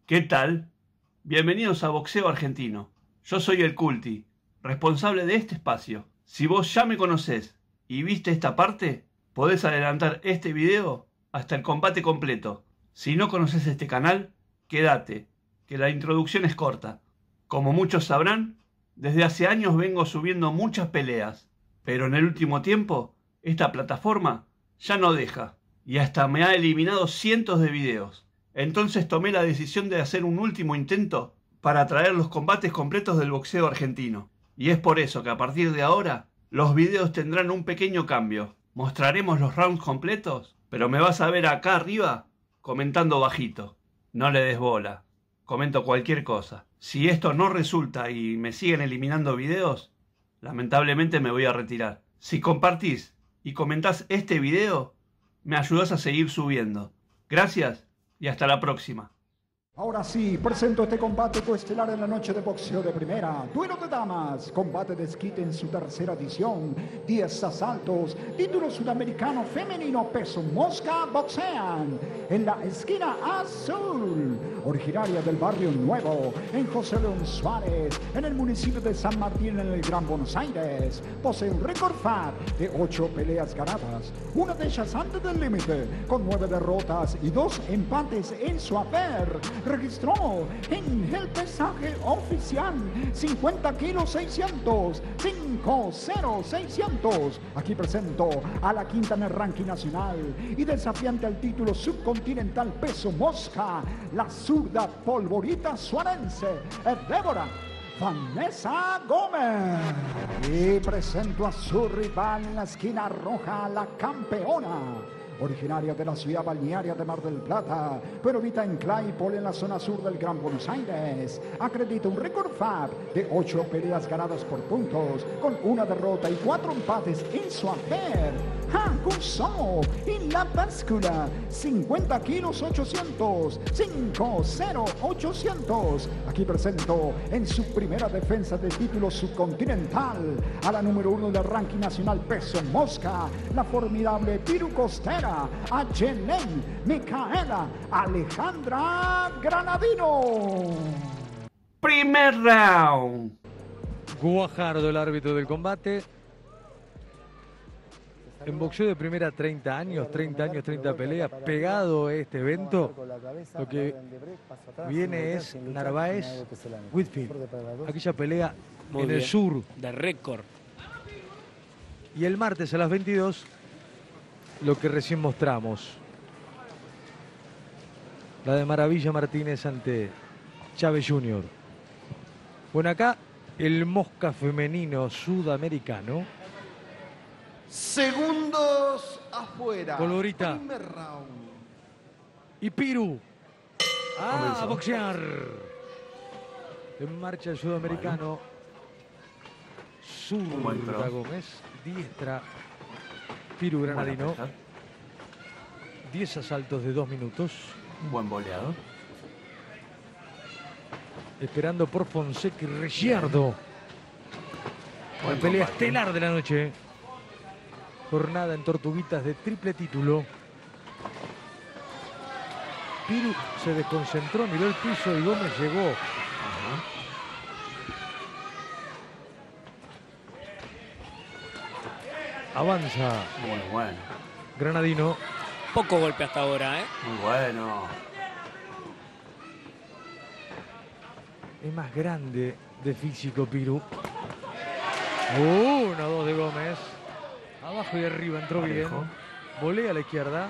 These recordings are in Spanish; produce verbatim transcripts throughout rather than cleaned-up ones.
¿Qué tal? Bienvenidos a Boxeo Argentino. Yo soy el Culti, responsable de este espacio. Si vos ya me conocés y viste esta parte, podés adelantar este video hasta el combate completo. Si no conoces este canal, quédate, que la introducción es corta. Como muchos sabrán, desde hace años vengo subiendo muchas peleas, pero en el último tiempo, esta plataforma ya no deja, y hasta me ha eliminado cientos de videos. Entonces tomé la decisión de hacer un último intento para traer los combates completos del boxeo argentino. Y es por eso que a partir de ahora, los videos tendrán un pequeño cambio. Mostraremos los rounds completos, pero me vas a ver acá arriba comentando bajito. No le des bola, comento cualquier cosa. Si esto no resulta y me siguen eliminando videos, lamentablemente me voy a retirar. Si compartís y comentás este video, me ayudás a seguir subiendo. Gracias y hasta la próxima. Ahora sí, presento este combate coestelar en la noche de boxeo de primera. Duelo de damas, combate de esquite en su tercera edición. diez asaltos, título sudamericano femenino peso mosca boxean. En la esquina azul, originaria del barrio Nuevo, en José León Suárez, en el municipio de San Martín, en el Gran Buenos Aires. Posee un récord F A B de ocho peleas ganadas, una de ellas antes del límite, con nueve derrotas y dos empates en su haber. Registró en el pesaje oficial cincuenta kilos seiscientos, cinco cero seiscientos. Aquí presento a la quinta en el ranking nacional y desafiante al título subcontinental peso mosca, la zurda polvorita suarense, Débora Vanessa Gómez. Y presento a su rival en la esquina roja, la campeona, originaria de la ciudad balnearia de Mar del Plata, pero habita en Claypole, en la zona sur del Gran Buenos Aires. Acredita un récord F A B de ocho peleas ganadas por puntos, con una derrota y cuatro empates en su haber. Acusó en la báscula cincuenta kilos ochocientos, cinco cero ochocientos. Aquí presento en su primera defensa de título subcontinental a la número uno del ranking nacional peso mosca, la formidable Piru Costera, a Yelén Micaela Alejandra Granadino. Primer round. Guajardo, el árbitro del combate. En boxeo de primera, treinta años, treinta años, treinta peleas, pegado a este evento. Lo que viene es Narváez Whitfield, aquella pelea Muy en bien. el sur. De récord. Y el martes a las veintidós, lo que recién mostramos. La de Maravilla Martínez ante Chávez junior Bueno, acá el mosca femenino sudamericano. Segundos afuera. Polvorita. Primer round. Y Piru. Ah, Comenzó. a boxear. En marcha el sudamericano. Un buen Zurda throw. Gómez. Diestra Piru Granadino. Buena pelea. diez asaltos de dos minutos. Un buen boleado. Esperando por Fonseca y Ricciardo. La Buen pelea combate. estelar de la noche. Jornada en Tortuguitas de triple título. Piru se desconcentró, miró el piso y Gómez llegó. Ajá. Avanza Muy bueno. Granadino. Poco golpe hasta ahora, ¿eh? Muy bueno. Es más grande de físico Piru. Uno, dos de Gómez. Abajo y arriba entró bien. Parejo. Volea a la izquierda.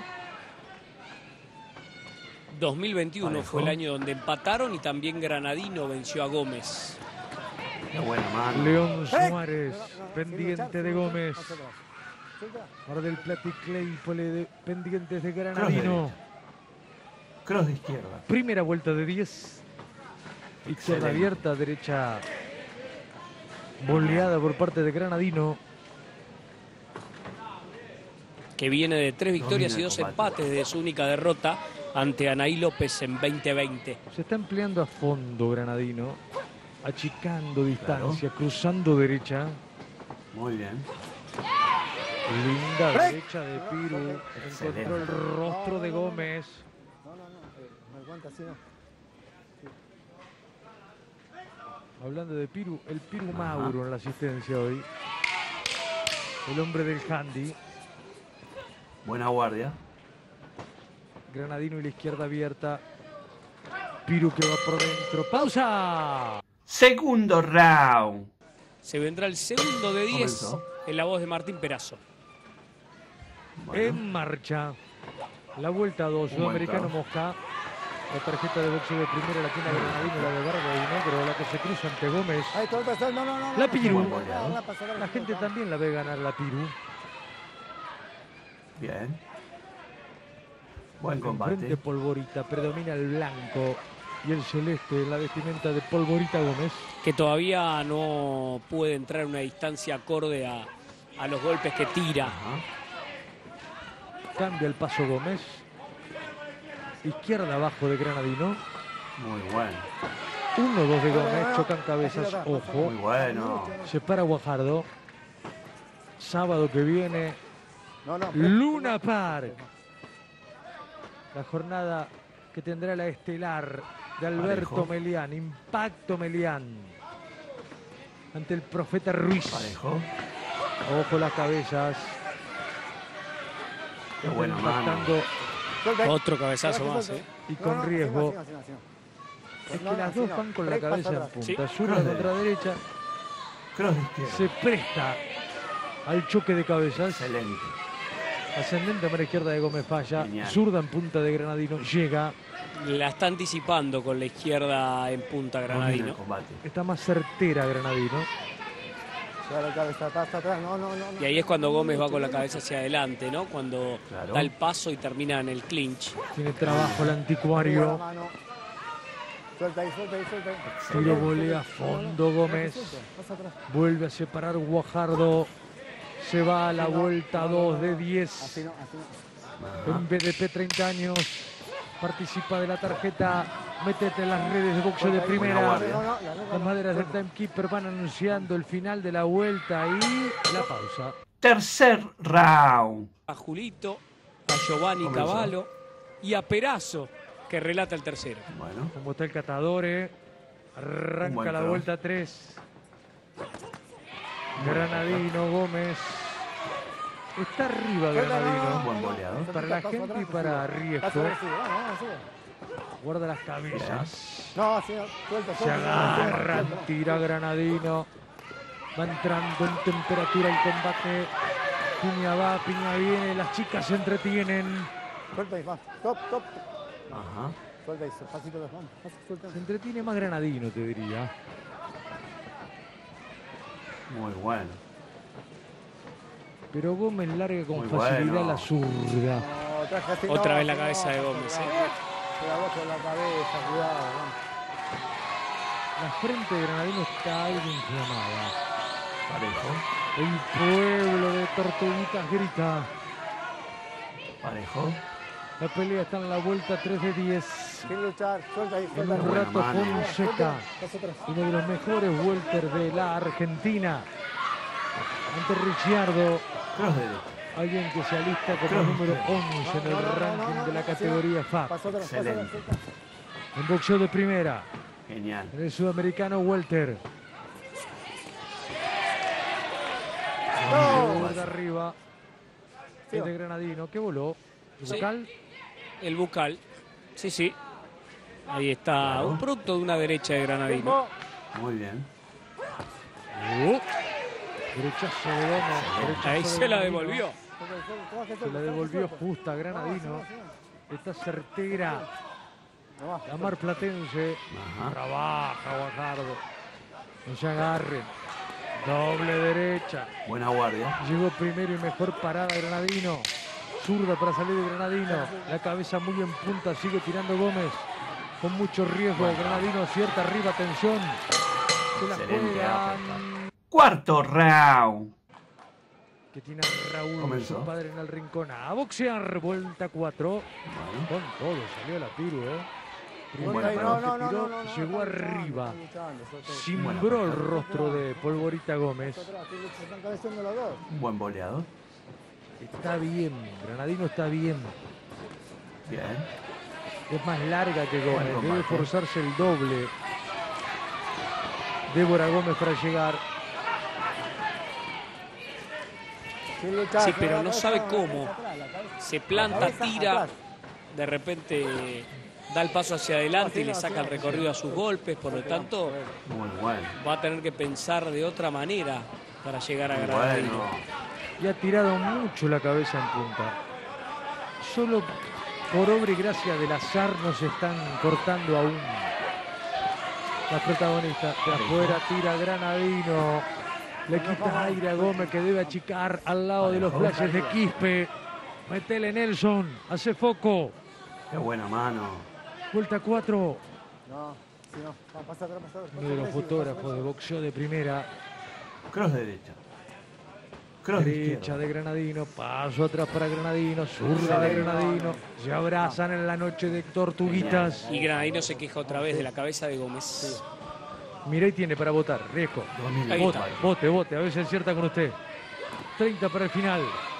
dos mil veintiuno Parejo. fue el año donde empataron y también Granadino venció a Gómez. Qué buena mano. León Suárez, pendiente de Gómez. Mar del Plata y Claypole, de- pendientes de Granadino. Cross de izquierda. Primera vuelta de diez. Izquierda Excelente. abierta, derecha boleada por parte de Granadino. Que viene de tres victorias Domina y el dos combate. empates de su única derrota ante Anaí López en veinte veinte. Se está empleando a fondo Granadino, achicando distancia, cruzando derecha. Muy bien. Linda derecha de Piru. Excelente. Encontró el rostro de Gómez. No, no, no, eh, me aguanta así, no. Hablando de Piru, el Piru Ajá. Mauro en la asistencia hoy. El hombre del handy. Buena guardia. Granadino y la izquierda abierta. Piru que va por dentro. ¡Pausa! Segundo round. Se vendrá el segundo de diez Comenzó. en la voz de Martín Perazo. Bueno, En marcha. La vuelta dos. Un Sudamericano buen Mosca. La tarjeta de boxeo de primera la tiene Granadino, la de Barba y Negro, la que se cruza ante Gómez. Ahí todo el pasado. No, no, no. La no, Piru. no, no, no, no, pasada, La gente no, también la ve ganar la Piru. bien. Buen Enfrente combate. Polvorita, predomina el blanco y el celeste en la vestimenta de Polvorita Gómez. Que todavía no puede entrar en una distancia acorde a, a los golpes que tira. Ajá. Cambia el paso Gómez. Izquierda abajo de Granadino. Muy bueno. uno dos de Gómez, chocan cabezas, Muy ojo. bueno. Se para Guajardo. Sábado que viene, no, no, Luna Park. La jornada que tendrá la estelar de Alberto Parejo. Melián. Impacto Melián. Ante el Profeta Ruiz. Parejo. Ojo las cabezas. Qué buena mano. Impactando Otro cabezazo más, ¿eh? y con riesgo. Es que las dos van con la cabeza en punta. Zurda contra derecha. Cross de izquierda. Se presta al choque de cabezas. Excelente. Ascendente a mano izquierda de Gómez falla. Genial. Zurda en punta de Granadino. Llega. La está anticipando con la izquierda en punta Domina el Granadino. combate. Está más certera Granadino. No, no, no. Y ahí es cuando Gómez va con la cabeza hacia adelante, ¿no? Cuando Claro. da el paso y termina en el clinch. Tiene trabajo el anticuario. Suelta ahí, suelta ahí, suelta ahí. Tiro volea a fondo Gómez. Vuelve a separar Guajardo. Se va a la vuelta dos de diez. Así no, así no. En B D P treinta años. Participa de la tarjeta. Métete en las redes de boxeo de Buena primera. guardia. No, no, la regla Las no. maderas del timekeeper van anunciando el final de la vuelta y la pausa. Tercer round. A Julito, a Giovanni Comenzó. Cavallo y a Perazo, que relata el tercero. Bueno. Como está el catadore. Un Arranca buen la cross. vuelta tres. Granadino, Gómez. Está arriba Granadino. Buen boleador. Para la gente y para riesgo. Paso agresivo, vamos, vamos, sube. Guarda las cabezas. No, así no. Suelta, Se suelta. agarran, tira Granadino. Va entrando en temperatura el combate. Piña va, Piña viene. Las chicas se entretienen. Suelta ahí, va. Top, top. Ajá. Suelta ahí, pasito de mano. Suelta. Se entretiene más Granadino, te diría. Muy bueno. Pero Gómez larga con Muy facilidad bueno. la zurda. No, traje así, Otra no, vez la así cabeza no. de Gómez, ¿eh? Cuidado con la cabeza, cuidado. La frente de Granadino está algo inflamada. Parejo. El pueblo de Tortuguitas grita. Parejo. La pelea está en la vuelta tres de diez. Sin luchar, suelta ahí, En suelta un ahí. buena rato mano. Fonseca, Paso atrás. uno de los mejores welter de la Argentina. Ante Ricciardo, Cross de derecha. alguien que se alista como Creo que- número once en No, no, el no, ranking no, no, de la no, categoría F A P. Paso atrás, paso atrás, Excelente. suelta. En boxeo de primera, Genial. en el sudamericano welter. No. De arriba, Sí, es va. de Granadino, que voló. El Sí. vocal, El bucal. Sí, sí. Ahí está. Claro. Un producto de una derecha de Granadino. Tiempo. Muy bien. Uh, derechazo de Gómez. derechazo Ahí de se la Granadino. devolvió. Suelta, suelta, trabaja, Se suelta, la devolvió suelta. justa a No, Granadino. así no, así no. Está certera. No va. La Mar Platense. Ajá. Trabaja Guajardo. No se agarren. Doble derecha. Buena guardia. Llegó primero y mejor parada Granadino. Zurda para salir de Granadino. La cabeza muy en punta. Sigue tirando Gómez. Con mucho riesgo. Granadino acierta arriba. Atención. Se la Excelente juegan. Cuarto round. Que tiene a Raúl, Comenzó. su padre en el rincón. A boxear. Vuelta cuatro. Bueno. Con todo. Salió la Piru, ¿eh? Muy Suelta ahí, bueno. no, no, no, Tiró, no, no, no, llegó están luchando, arriba. están luchando, suelta ahí. Cimbró el rostro de Polvorita Gómez. Paso atrás, estoy luchando, están cabeceando los dos. Un buen boleador. Está bien, Granadino está bien. Bien. Es más larga que Gómez, Buen debe combate. forzarse el doble. Débora Gómez para llegar. Sí, pero no sabe cómo. Se planta, tira, de repente da el paso hacia adelante y le saca el recorrido a sus golpes. Por lo tanto, Muy bueno. va a tener que pensar de otra manera para llegar a Granadino. Bueno. Y ha tirado mucho la cabeza en punta. Solo por obra y gracia del azar nos están cortando aún. Las protagonistas de afuera tira Granadino. Le quita aire a Gómez, que debe achicar al lado de los flashes de Quispe. Metele Nelson, hace foco. Qué buena mano. Vuelta cuatro. No, si no. Va, pasa atrás, pasa atrás. Uno de los fotógrafos de boxeo de primera. Cross derecha. Cross de Derecha izquierda. de Granadino, paso atrás para Granadino, zurda de Granadino. Se abrazan en la noche de Tortuguitas. Y Granadino se queja otra vez de la cabeza de Gómez. Mireille tiene para votar, riesgo. Ahí Vote, está. vote, vote, a ver si acierta con usted. treinta para el final.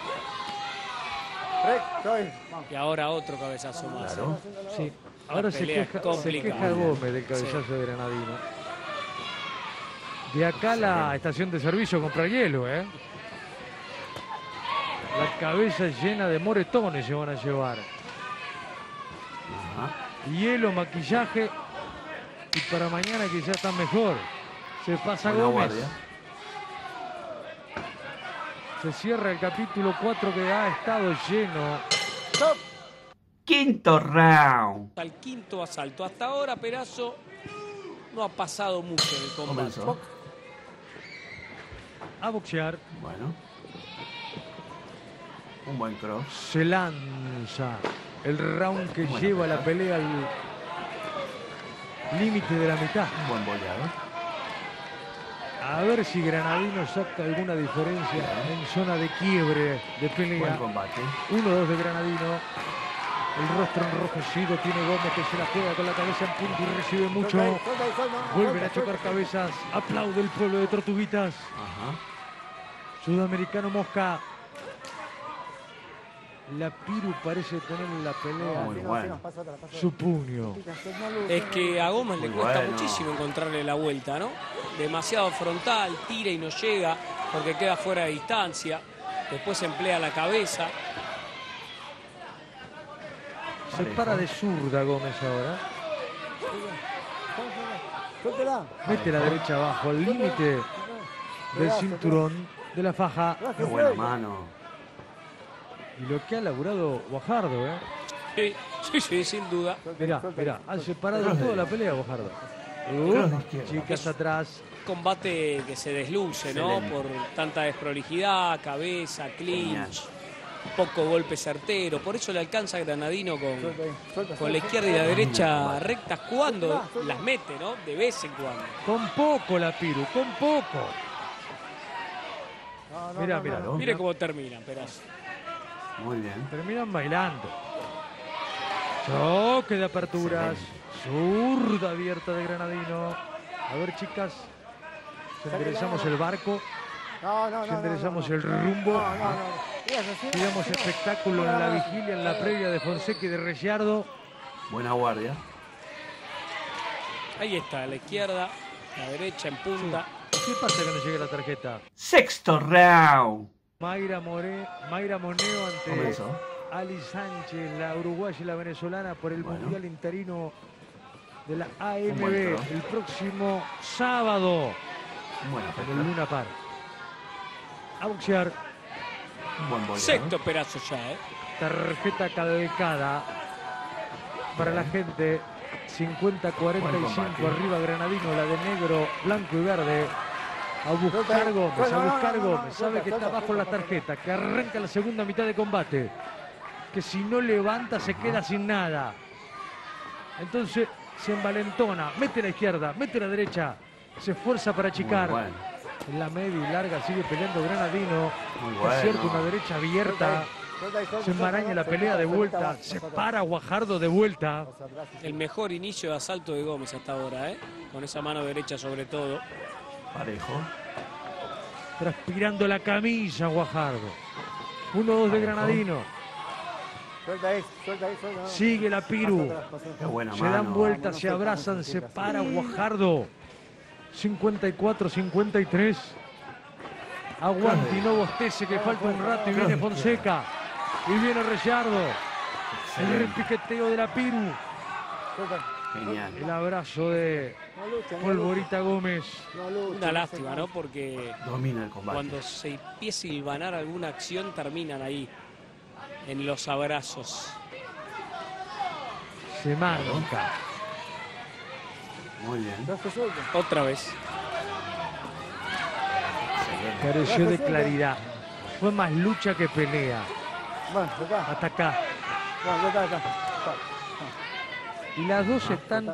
Rec, estoy. Vamos. Y ahora otro cabezazo más. Claro. Sí. Ahora se pelea queja, se complicada. queja Gómez del cabezazo de Granadino. De acá la estación de servicio comprar hielo, ¿eh? La cabeza llena de moretones se van a llevar. Ajá. Hielo, maquillaje. Y para mañana quizás está mejor. Se pasa Buena Gómez. guardia. Se cierra el capítulo cuatro que ha estado lleno. Stop. Quinto round. Al quinto asalto. Hasta ahora Perazo no ha pasado mucho en el combate. Comenzó. A boxear. Bueno. Un buen cross. Se lanza el round que Buena lleva pelea. la pelea al límite de la mitad. Un buen boleado. A ver si Granadino saca alguna diferencia en zona de quiebre de Buen pelea. combate. uno dos de Granadino. El rostro enrojecido tiene Gómez, que se la juega con la cabeza en punto y recibe mucho. Suelta ahí, suelta ahí, suelta, no, Vuelven suelta, a chocar suelta. cabezas. Aplaude el pueblo de Tortuguitas. Ajá. Sudamericano Mosca. La Piru parece tener en la pelea Muy Si no, bueno. si no, pasa atrás, pasa su atrás. puño. Es que a Gómez le Muy cuesta bueno. muchísimo encontrarle la vuelta, ¿no? Demasiado frontal, tira y no llega porque queda fuera de distancia. Después emplea la cabeza. Se para de zurda Gómez ahora. Suéltela. Mete la derecha abajo al límite del cinturón de la faja. Qué buena mano. Y lo que ha laburado Guajardo, ¿eh? Sí, sí, sí, sin duda. Mirá, mirá, ha separado Cross de toda la derecha. pelea Guajardo. Cross de izquierda. Chicas atrás. Combate que se desluce, ¿no? Excelente. Por tanta desprolijidad, cabeza, Genial. clinch, poco golpe certero. Por eso le alcanza a Granadino con, Suelta ahí, suelta, con la suelta. izquierda y la derecha rectas cuando las mete, ¿no? De vez en cuando. Con poco la Piru, con poco. No, no, Mirá, no, mirá. no, no. Mire cómo terminan, Perazo. Muy bien. Terminan bailando. Choque de aperturas. Zurda abierta de Granadino. A ver, chicas. Si enderezamos el barco. No, no, no, Si no, enderezamos no, el no. rumbo. No, no, no. Digas así, Tiramos así no. espectáculo en la vigilia, en la previa de Fonseca y de Reciardo. Buena guardia. Ahí está, a la izquierda, la derecha en punta. ¿Qué pasa que no llega la tarjeta? Sexto round. Mayra, More, Mayra Moneo ante Comenzó. Ali Sánchez, la uruguaya y la venezolana por el Bueno. Mundial Interino de la A Un M buen B cross. el próximo sábado Buena en el pelea. Luna Park. A boxear, Un buen boleado. Sexto Perazo ya, ¿eh? tarjeta calcada para la gente. cincuenta cuarenta y Buen cinco combate. arriba Granadino, la de negro, blanco y verde. A buscar Suelta, Gómez, a suelta, no, buscar no, no, no, Gómez. Sabe suelta, que está suelta, bajo la suelta, tarjeta, que arranca la segunda mitad de combate. Que si no levanta se queda sin nada. Entonces se envalentona, mete la izquierda, mete la derecha, se esfuerza para achicar. Muy bueno. En la media y larga sigue peleando Granadino. Muy que bueno. acierta una derecha abierta. Suelta ahí, suelta, Se enmaraña suelta, la suelta, pelea de suelta, vuelta. suelta, Se suelta. para Guajardo de vuelta. Pasa atrás, sí. El mejor inicio de asalto de Gómez hasta ahora, ¿eh? Con esa mano derecha sobre todo. Parejo. Transpirando la camisa Guajardo. uno dos de Parejo. Granadino. Suelta ahí, suelta ahí, suelta. Sigue la Piru. Pasa atrás, pasa atrás. Qué buena Se mano. dan vueltas, no se suelta, abrazan, no se suelta. para Guajardo. cincuenta y cuatro cincuenta y tres. Aguante y no bostece, que falta un rato y viene Fonseca. Y viene Rellardo. El repiqueteo de la Piru. Genial. El abrazo de No lucha, no Polvorita Gómez. No lucha, Una no lástima, se ¿no? Porque Domina el combate. cuando se empieza a silvanar alguna acción, terminan ahí, en los abrazos. Se manca. Muy bien. No se suelta. Otra vez. Excelente. Careció de claridad. Fue más lucha que pelea. Bueno, acá. Hasta acá. Bueno, acá, acá. acá. Y las dos están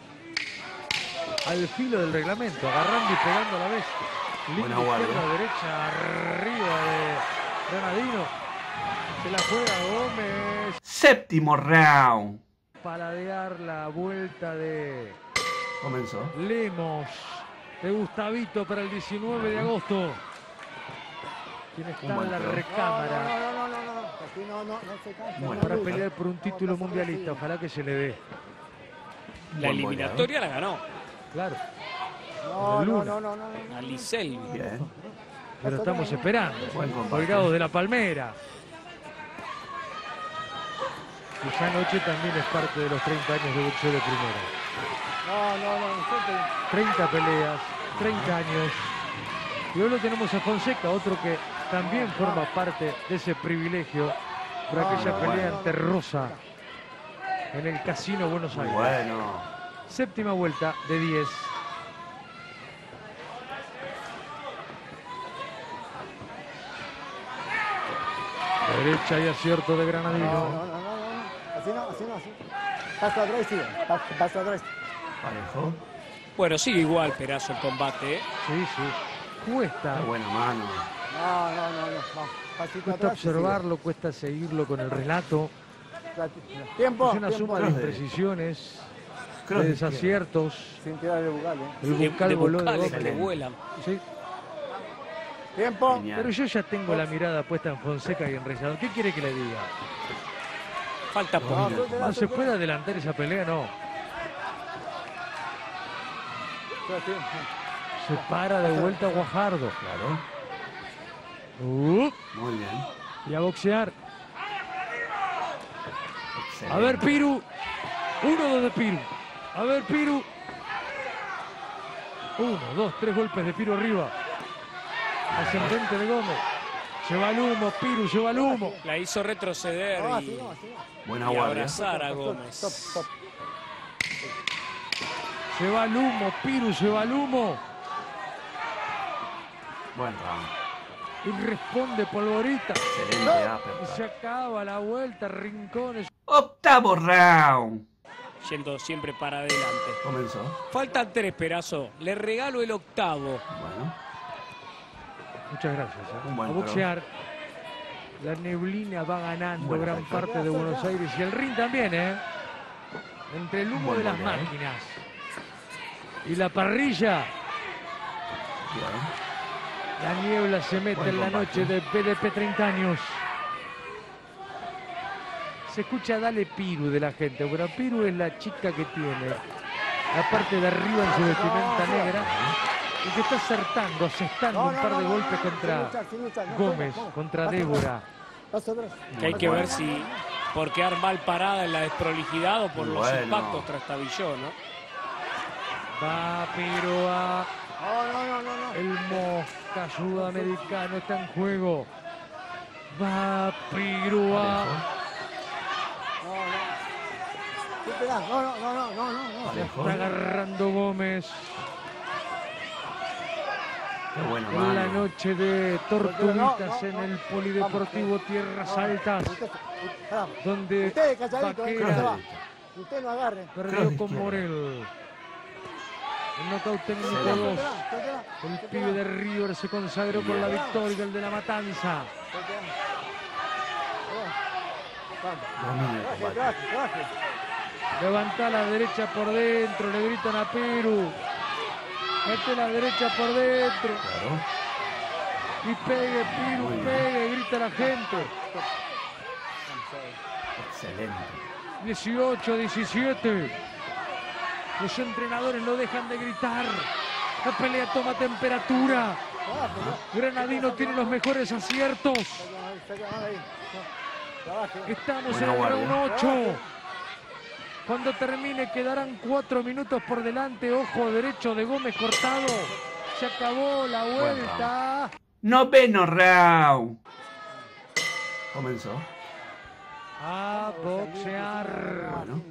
al filo del reglamento, agarrando y pegando a la vez. Buena Línea guardia. izquierda, derecha, arriba de Granadino. Se la juega Gómez. Séptimo round. Paladear la vuelta de Comenzó. Lemos, de Gustavito para el diecinueve de agosto. Quien está Un buen en la throw. recámara No, no, no, no, no, no. Aquí no, no, no se cansa. Bueno, no para lucha. pelear por un título mundialista. Ojalá que se le dé. La Buen eliminatoria la ganó. Claro, No, no, Luna. no, no, no, no. A Liselvi. Bien. pero estamos esperando. Buen combate. Colgados de la palmera. Y esa noche también es parte de los treinta años de boxeo de primera. No, no, no, no. treinta peleas, treinta años. Y hoy lo tenemos a Fonseca, otro que también forma parte de ese privilegio por aquella no, pelea bueno. ante Rosa en el Casino Buenos Muy Aires. bueno. Séptima vuelta de diez. Derecha y acierto de No, Granadino. no, no, no, no. Así no, así no, así. Paso atrás y sigue. Pa- Paso atrás. Parejo. Bueno, sigue igual Perazo el combate, ¿eh? Sí, sí. Cuesta, Qué buena mano. No, no, no, no. no. Pasito cuesta atrás y sigue. observarlo, cuesta seguirlo con el relato. Tiempo, Es una tiempo. suma de Cross de- imprecisiones, Cross de de desaciertos. Sin tirar el bucal, ¿eh? El De, bucal de voló de bucales Gómez. que vuelan. Sí, Tiempo. Genial. pero yo ya tengo la mirada puesta en Fonseca y en Rellardo. ¿Qué quiere que le diga? Falta No, poquito. suéltela, ¿No se suéltela. puede adelantar esa pelea? No. Suéltela. Se para de vuelta Guajardo. Claro. Uh, Muy bien. y a boxear. Excelente. A ver, Piru. Uno, dos de Piru. A ver, Piru. Uno, dos, tres golpes de Piru arriba. Ascendente de Gómez. Se va el humo, Piru, se va el humo. La hizo retroceder No, así y, no, así no. Buena y guardia. abrazar a Stop, Gómez. stop, stop. Se va el humo, Piru, se va el humo. Buen round. Y responde Polvorita. Excelente Y uppercut. se acaba la vuelta, Rincones. Octavo round. Yendo siempre para adelante. Comenzó. Faltan tres, Perazo. Le regalo el octavo. Bueno. Muchas gracias. ¿eh? Un buen A boxear. La neblina va ganando Buena gran recta. parte de Buenos Aires y el ring también, ¿eh? Entre el humo Buen de las golpe, ¿eh? máquinas y la parrilla, Bien. la niebla se mete Buen en la combate. noche de P D P treinta años. Se escucha Dale Piru de la gente. Bueno, Piru es la chica que tiene la parte de arriba en su vestimenta negra y que está acertando, asestando No, un no, par no, de no, golpes no, sin contra luchar, sin luchar, no, Gómez, ¿cómo? contra Paso atrás, Débora. paso atrás. Que hay que Bueno. ver si por quedar mal parada en la desprolijidad o por Muy los bueno. impactos trastabilló, ¿no? Va Piru a No, no, no, no, no. el Mosca sudamericano, está en juego. Va Piru a... No, no. Suéltela. No, no, no, no, no, no, no. Parejo. Está agarrando Gómez Qué buena en la mano. noche de Tortuguitas No, no, en no. el Polideportivo Tierras Altas, Usted, pará. donde Usted, calladito, eh, no se Vaquera va. Usted no agarre. perdió Cross con izquierda. Morel. El nocaut técnico Excelente. dos. Suéltela, suéltela, El suéltela, pibe de River se consagró con la victoria, el de la Matanza. suéltela. Vamos. Domina el Trabaje, combate. trabaje, trabaje. Levanta la derecha por dentro, le gritan a Piru. Mete la derecha por dentro. Claro. Y pegue, Piru, Muy bien. pegue, grita la gente. Excelente. dieciocho, diecisiete. Los entrenadores no dejan de gritar. La pelea toma temperatura. Granadino tiene los mejores aciertos. Estamos Buena en el guardia. round ocho. Cuando termine quedarán cuatro minutos por delante. Ojo derecho de Gómez cortado. Se acabó la vuelta. Noveno round. Comenzó. A boxear. Bueno,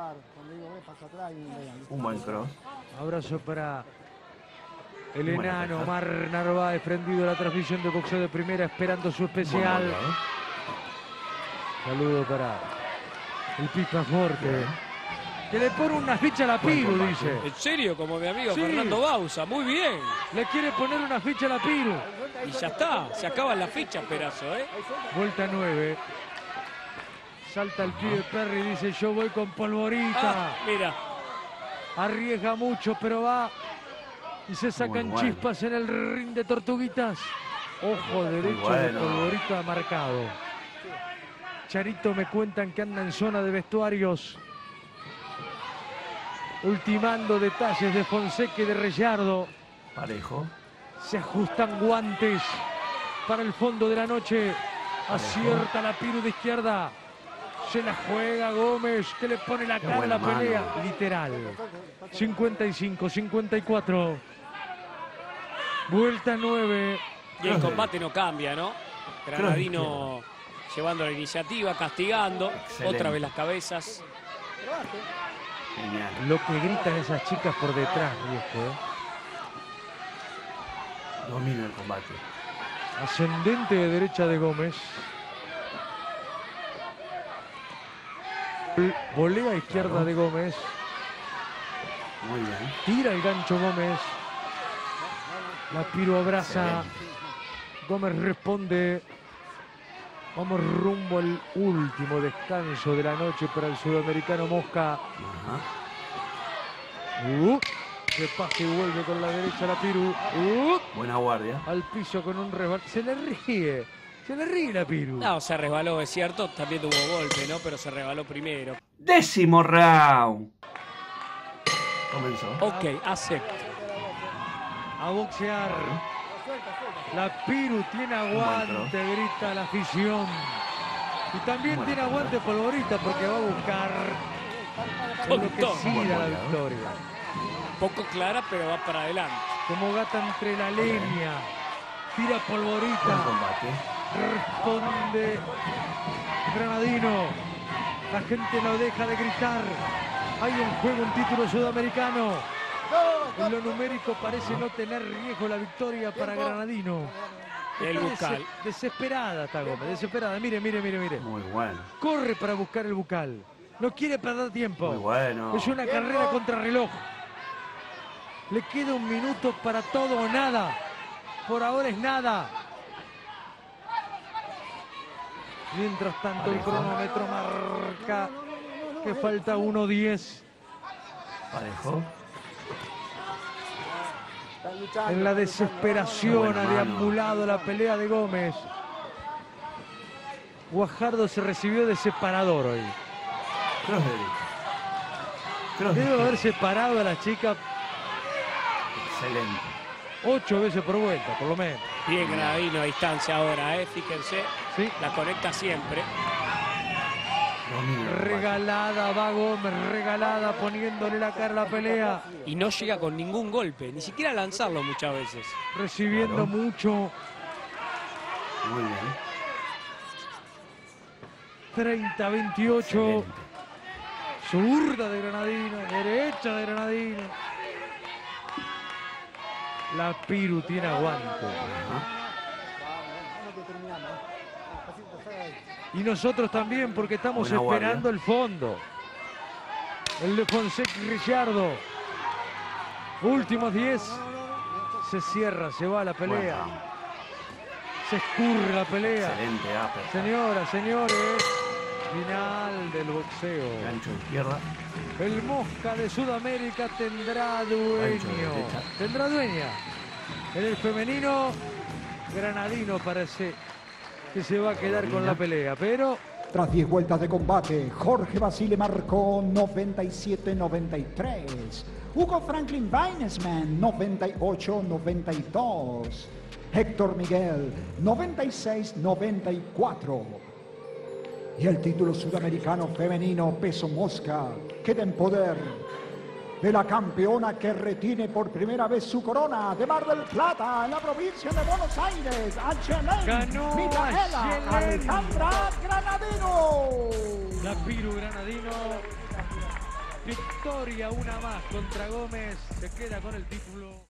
un buen cross. Abrazo para el Buena enano pesca. Omar Narváez, prendido a la transmisión de boxeo de primera, esperando su Buen especial. golpeador. Saludo para el Pipa Forte, Bien. que le pone una ficha a la Buen Piru, combate. dice. En serio, como mi amigo Sí. Fernando Bausa. Muy bien. Le quiere poner una ficha a la Piru. Y ya está. Se acaban las fichas, Perazo, ¿eh? Vuelta nueve. Salta el pibe Perry, dice yo voy con Polvorita. Ah, mira. Arriesga mucho, pero va. Y se sacan Muy bueno. chispas en el ring de Tortuguitas. Ojo derecho de bueno. Polvorita marcado. Charito, me cuentan que anda en zona de vestuarios. Ultimando detalles de Fonseca y de Rellardo. Parejo. Se ajustan guantes para el fondo de la noche. Acierta la Piru de izquierda. Se la juega Gómez, que le pone la Qué cara a la buena pelea. mano. Literal. cincuenta y cinco, cincuenta y cuatro. Vuelta nueve. Y el combate no cambia, ¿no? Granadino llevando la iniciativa, castigando. Excelente. Otra vez las cabezas. Genial. Lo que gritan esas chicas por detrás, viejo. ¿eh? Domina el combate. Ascendente de derecha de Gómez. Volea izquierda Claro. de Gómez. Muy bien. Tira el gancho Gómez. La Piru abraza. Excelente. Gómez responde. Vamos rumbo al último descanso de la noche para el sudamericano Mosca. Ajá. Uh, se pasa y vuelve con la derecha la Piru. Uh, Buena guardia. al piso con un resbal. Se le ríe. Se le ríe la Piru. No, se resbaló, es cierto. También tuvo golpe, ¿no? Pero se resbaló primero. Décimo round. Comenzó. Ok, acepto. A boxear. La Piru tiene aguante, grita la afición. Y también Bueno, tiene aguante Polvorita porque va a buscar Con enloquecida todo. la victoria. Poco clara, pero va para adelante. Como gata entre la leña. Tira Buen Polvorita. combate. Responde Granadino. La gente no deja de gritar. Hay en juego un título sudamericano. En lo numérico parece no tener riesgo la victoria para Granadino. El Está bucal. des- Desesperada está Gómez, desesperada. Mire, mire, mire, mire. Muy bueno. Corre para buscar el bucal. No quiere perder tiempo. Muy bueno. Es una carrera contra reloj. Le queda un minuto para todo o nada. Por ahora es nada. Mientras tanto el Parejo. cronómetro marca que falta uno diez. Parejo. En la desesperación Buena ha mano. deambulado la pelea de Gómez. Guajardo se recibió de separador hoy. Cross derecho. Cross Debe izquierdo. haber separado a la chica Excelente. ocho veces por vuelta, por lo menos. Bien Granadino a distancia ahora, ¿eh? Fíjense. Sí. La conecta siempre. Domina el combate. Regalada va Gómez, regalada poniéndole la cara a la pelea. Y no llega con ningún golpe. Ni siquiera a lanzarlo muchas veces. Recibiendo Claro. mucho. Muy bien. treinta a veintiocho. Excelente. Zurda de Granadino, derecha de Granadino. La Piru tiene aguante. Y nosotros también, porque estamos Buena guardia. esperando el fondo. El de Fonseca y Richardo. Últimos diez. Se cierra, se va la Buen pelea. round. Se escurre la pelea. Excelente uppercut. Señoras, señores. Final del boxeo. Gancho de izquierda. El Mosca de Sudamérica tendrá Gancho de dueño. derecha. Tendrá dueña. En el femenino, Granadino parece que se va a quedar con la pelea. Pero Tras diez vueltas de combate, Jorge Basile marcó noventa y siete noventa y tres. Hugo Franklin Weinesman, noventa y ocho noventa y dos. Héctor Miguel, noventa y seis noventa y cuatro. Y el título sudamericano femenino peso mosca queda en poder de la campeona que retiene por primera vez su corona de Mar del Plata en la provincia de Buenos Aires, Ayelen Ganó Micaela Ayelen. Alejandra Granadino. La Piru Granadino. Victoria una más contra Gómez. Se queda con el título.